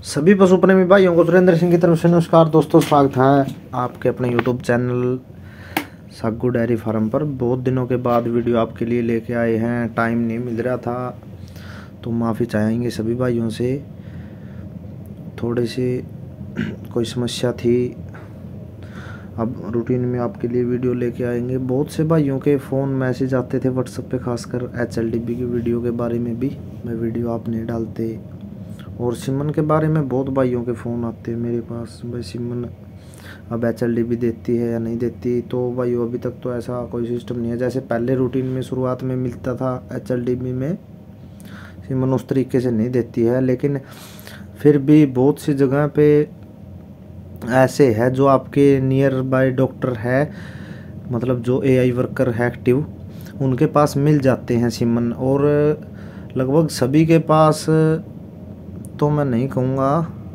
सभी पशु प्रेमी भाइयों को सुरेंद्र सिंह की तरफ से नमस्कार। दोस्तों, स्वागत है आपके अपने YouTube channel Sagu dairy farm पर। बहुत दिनों के बाद वीडियो आपके लिए लेके आए हैं। टाइम नहीं मिल रहा था तो माफ़ी चाहेंगे सभी भाइयों से। थोड़ी सी कोई समस्या थी, अब रूटीन में आपके लिए वीडियो लेके आएंगे। बहुत से भाइयों के फ़ोन मैसेज आते थे व्हाट्सएप पे, खासकर HLDB की वीडियो के बारे में भी मैं वीडियो आप नहीं डालते, और सिमन के बारे में बहुत भाइयों के फ़ोन आते हैं मेरे पास। भाई सिमन अब HLDB देती है या नहीं देती। तो भाइयों अभी तक तो ऐसा कोई सिस्टम नहीं है जैसे पहले रूटीन में शुरुआत में मिलता था। HLDB में सिमन उस तरीके से नहीं देती है, लेकिन फिर भी बहुत सी जगह पे ऐसे है जो आपके नियर बाय डॉक्टर है, मतलब जो AI वर्कर है एक्टिव, उनके पास मिल जाते हैं सिमन। और लगभग सभी के पास तो मैं नहीं कहूँगा,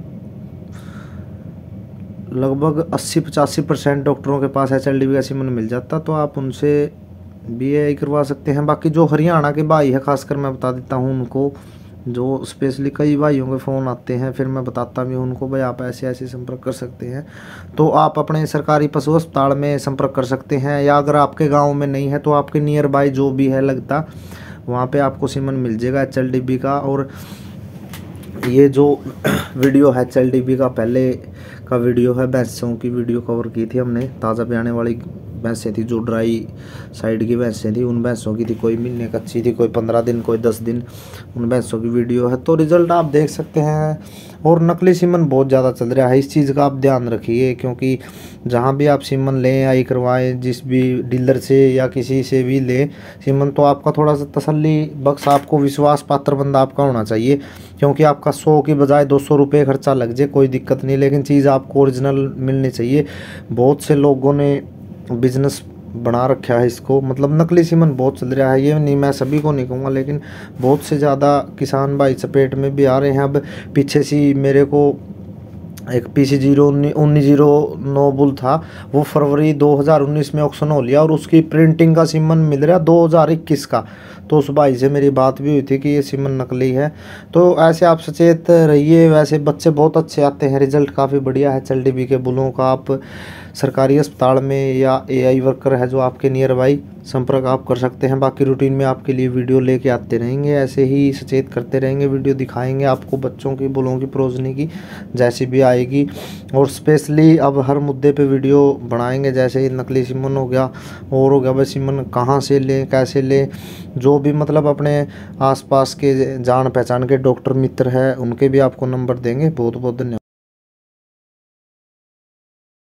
लगभग 80-85% डॉक्टरों के पास HLDB का सिमन मिल जाता। तो आप उनसे भी AI करवा सकते हैं। बाकी जो हरियाणा के भाई है, खासकर मैं बता देता हूँ उनको, जो स्पेशली कई भाइयों के फ़ोन आते हैं, फिर मैं बताता भी हूँ उनको भाई आप ऐसे ऐसे संपर्क कर सकते हैं। तो आप अपने सरकारी पशु अस्पताल में संपर्क कर सकते हैं, या अगर आपके गांव में नहीं है तो आपके नियर बाय जो भी है लगता, वहाँ पे आपको सिमन मिल जाएगा HLDB का। और ये जो वीडियो है HLDB का पहले का वीडियो है, भैंसों की वीडियो कवर की थी हमने। ताज़ा ब्याने वाली भैंसें थी, जो ड्राई साइड की भैंसें थी, उन भैंसों की थी। कोई महीने कच्ची थी, कोई 15 दिन, कोई 10 दिन, उन भैंसों की वीडियो है। तो रिज़ल्ट आप देख सकते हैं। और नकली सिमन बहुत ज़्यादा चल रहा है, इस चीज़ का आप ध्यान रखिए, क्योंकि जहाँ भी आप सिमन लें या करवाएं, जिस भी डीलर से या किसी से भी लें सिमन, तो आपका थोड़ा सा तसल्ली बख्श, आपको विश्वास पात्र बंदा आपका होना चाहिए। क्योंकि आपका 100 की बजाय 200 रुपये खर्चा लग जाए कोई दिक्कत नहीं, लेकिन चीज़ आपको ओरिजिनल मिलनी चाहिए। बहुत से लोगों ने बिजनेस बना रखा है इसको, मतलब नकली सिमन बहुत चल रहा है। ये नहीं, मैं सभी को नहीं कहूँगा, लेकिन बहुत से ज़्यादा किसान भाई चपेट में भी आ रहे हैं। अब पीछे से मेरे को एक PC01909 बुल था, वो फरवरी 2019 में ऑक्शन हो लिया, और उसकी प्रिंटिंग का सिमन मिल रहा 2021 का। तो उस भाई से मेरी बात भी हुई थी कि ये सिमन नकली है। तो ऐसे आप सचेत रहिए। वैसे बच्चे बहुत अच्छे आते हैं, रिजल्ट काफ़ी बढ़िया है HLDB के बुलों का। आप सरकारी अस्पताल में या AI वर्कर है जो आपके नियर बाई, संपर्क आप कर सकते हैं। बाकी रूटीन में आपके लिए वीडियो लेके आते रहेंगे, ऐसे ही सचेत करते रहेंगे, वीडियो दिखाएंगे आपको बच्चों की बुलों की प्रोजनी की जैसी भी आएगी। और स्पेशली अब हर मुद्दे पे वीडियो बनाएंगे, जैसे नकली सिमन हो गया और हो गया भाई सिमन कहाँ से लें, कैसे लें। जो भी मतलब अपने आसपास के जान पहचान के डॉक्टर मित्र है, उनके भी आपको नंबर देंगे। बहुत बहुत धन्यवाद।